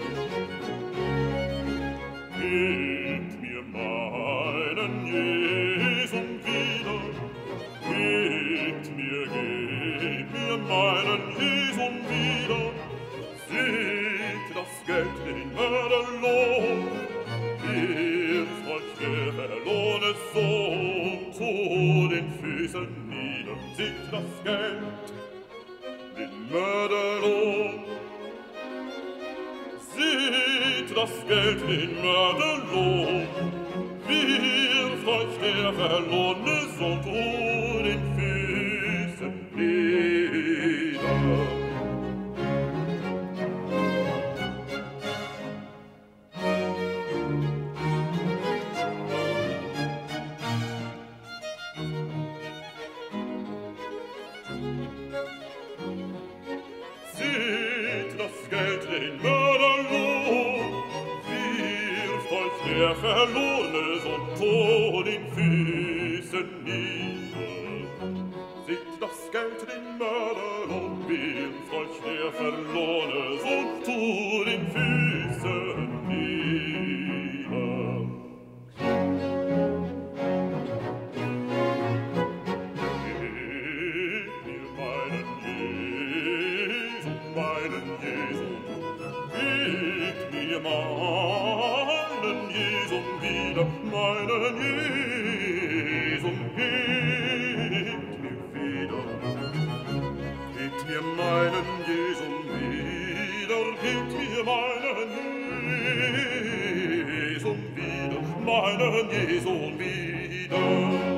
Gebt mir meinen Jesum wieder, gebt mir meinen Jesum wieder. Seht das Geld, den Mörderlohn, wirft euch der verlorene Sohn zu den Füßen nieder. Seht das Geld, den Mörderlohn, seht das Geld, den Mörderlohn, wirft euch der verlorene Sohn zu den Füßen nieder. Seht das Geld, den Mörderlohn, wirft euch der verlorene Sohn zu den Füßen nieder. Seht das Geld, den Mörderlohn, wirft euch der verlorene Sohn zu den Füßen nieder. Gebt mir meinen Jesum, gebt mir meinen Jesum wieder, meinen Jesum, gebt mir wieder. Gebt mir meinen Jesum wieder, gebt mir meinen Jesum wieder, meinen Jesum wieder.